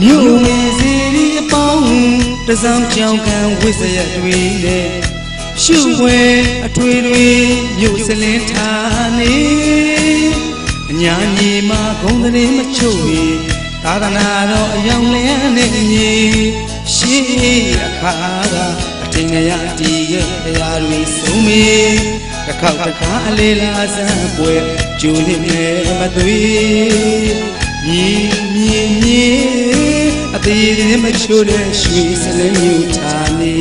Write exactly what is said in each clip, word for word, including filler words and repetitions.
မြို့ဝင်စီရီအပေါင်းတစောင်းကြောင်ခံဝိစရတွေနဲ့ရှုဝဲအထွေတွေမြို့စလင်းထားနေအညာညီမှာဂုံတည်းမချို့ရီသာသနာတော်အယောင်လျန်းနဲ့ညီရှိအခါကအထင်ရတီးရဲ့အရာတွေဆုံးမီတစ်ခေါက်တစ်ခါအလေးလာစမ်းပွဲကျူနေနဲ့မသွေညီမြင်မြင်အသေးသေးမချို့တဲ့ရွှေစလင်းမြို့ထားနေ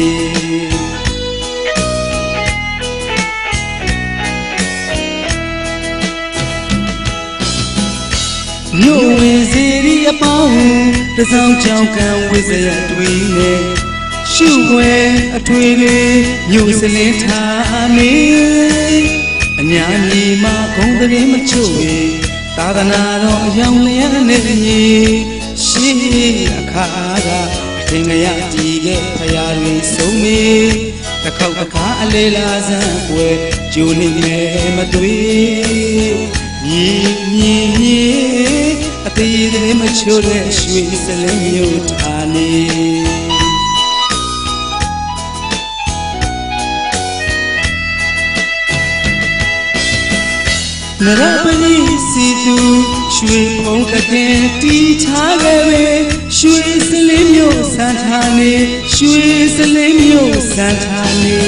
မြို့ဝင်စီရီအပေါင်းတစောင်းကြောင်ခံဝိစရတွေနဲ့ရှုွယ်အထွေတွေမြို့စလင်းထားနေအညာညီမှာဂုံတည်းမချို့ရီသာသနာတော်အယောင်လျန်းနဲ့ညီရှိအခါကအထင်ရတီးရဲ့ဖရာတွေဆုံးမီတစ်ခေါက်တစ်ခါအလေးလာစမ်းပွဲကျူနေနဲ့မသွေညီမြင်မြင်အသေးသေးမချို့တဲ့ရွှေစလင်းမြို့ထားနေနရပလီစီသူရွှေဖုံးကတဲ့တီထားခဲ့ပဲရွှေစလင်းမြို့စံထားနေရွှေစလင်းမြို့စံထားနေ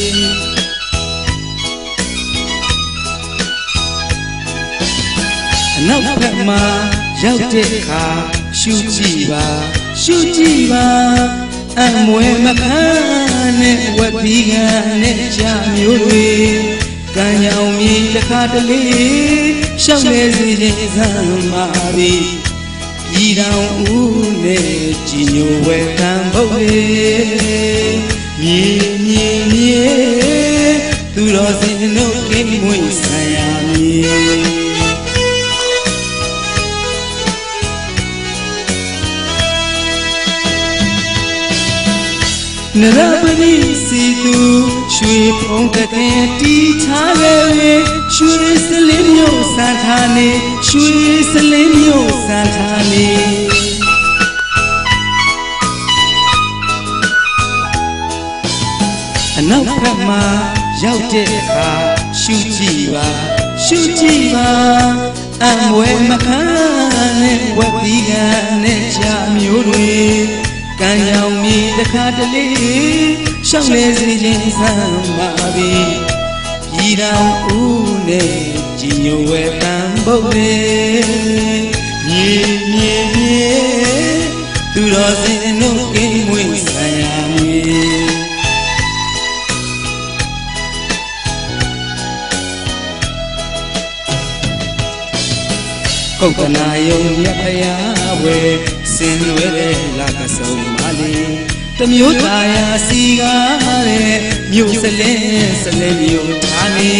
အနောက်ဘက်မှာရောက်တဲ့အခါရှုကြည့်ပါရှုကြည့်ပါအမွေမခမ်းနဲ့ဝက်ပီးကန်နဲ့ကြာမျိုးတွေကံရောင်မြည်တစ်ခါတလေရှောက်နေစီခြင်းစမ်းပါပြီဤတော်ဦးနဲ့ကြည်ညိုဝဲကံဘုတ်လေးမြည်မြည်မြည်သူတော်စင်တို့ကိမွေဆံရမည်နရပတိစီသူရွှေဖုံးကတဲ့တီထားခဲ့ရွှေစလင်းမြို့စံထားနေရွှေစလင်းမြို့စံထားနေအနောက်ဘက်မှာရောက်တဲ့အခါရှုကြည့်ပါရှုကြည့်ပါအမွေမခမ်းနဲ့ဝက်ပီးကန်နဲ့ကြာမျိုးတွေကံရောင်မြည်တစ်ခါတလေရှောက်နေစီခြင်းစမ်းပါပြီဤတော်ဦးနဲ့ကြည်ညိုဝဲကံဘုတ်လေးမြည်မြည်မြည်သူတော်စင်တို့ကိမွေဆံရမည်ကုတ်ကနာယုံရဖယားဝဲစင်လွဲတဲ့လာကဆုံမာလီတမျိုးသားရာစီကားတဲ့မြို့စလင်းစလင်းမြို့ထားနေ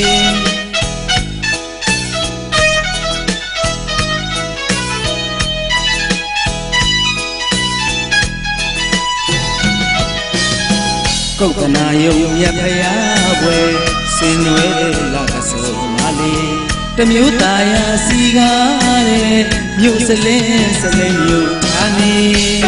ကုတ်ကနာယုံရဖယားဝဲစင်လွဲတဲ့လာကဆုံမာလီတမျိုးသားရာစီကားတဲ့မြို့စလင်းစလင်းမြို့ထားနေ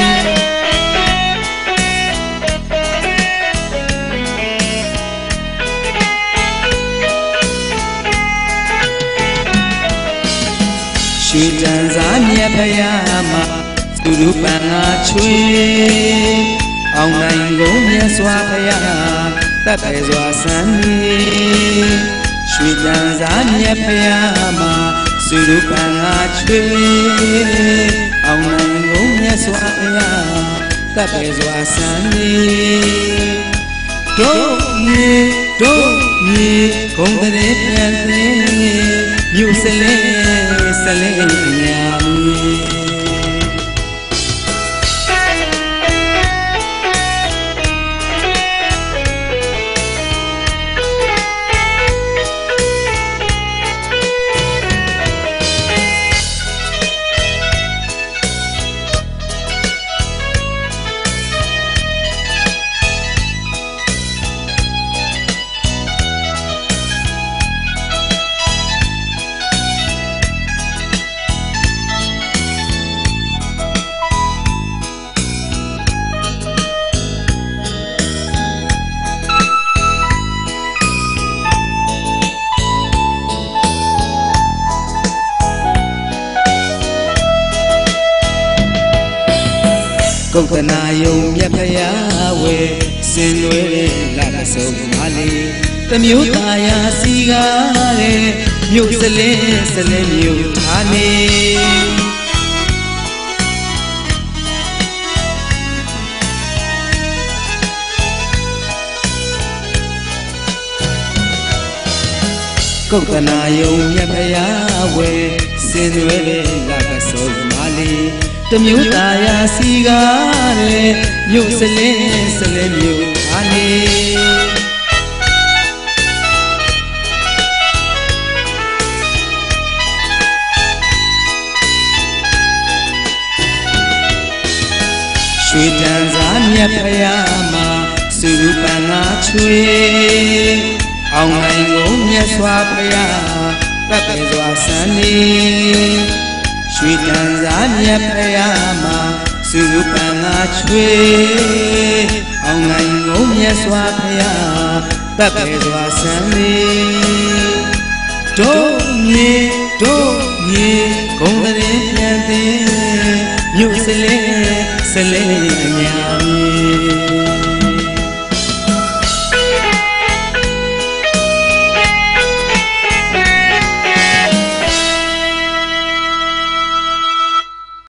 ရွှေတန်စားမြတ်ဖယားမှာသူတို့ပန်ငါချွေအောင်နိုင်ကုန်မြတ်စွာဘုရားတပ်ပဲစွာစံနေရွှေတန်စားမြတ်ဖယားမှာသူတို့ပန်ငါချွေအောင်နိုင်ကုန်မြတ်စွာဘုရားတပ်ပဲစွာစံနေတို့မြေတို့မြေဂုံတည်းပြန်သေးမြို့စလဲစလဲညာမီကုတ်တနာယုံမြတ်ဖရာဝဲစင်လွဲလာကဆုံမာလေးတမျိုးသားရာစီကားတဲ့မြို့စလဲစလဲမြို့သားနေကုတ်တနာယုံမြတ်ဖရာဝဲစင်လွဲလာကဆုံမာလေးတမျိုးသားရာစီကားတဲ့မြို့စလဲစလဲမြို့သားနေရွှေတန်စားမြတ်ဖရာမှာစုပန်ငါချွေအောင်နိုင်ကိုမြတ်စွာဘုရားတပ်ပေစွာစံနေရွှေတန်စားမြတ်ဖရာမှာစုပန်ငါချွေအောင်နိုင်ကိုမြတ်စွာဘုရားတပ်ပေစွာစံနေတို့မြေတို့မြေဂုံတရင်ပြန်သိမြို့စလဲစလဲအများကြီး